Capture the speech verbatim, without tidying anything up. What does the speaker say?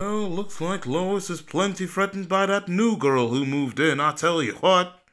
Well, looks like Lois is plenty threatened by that new girl who moved in, I tell you what.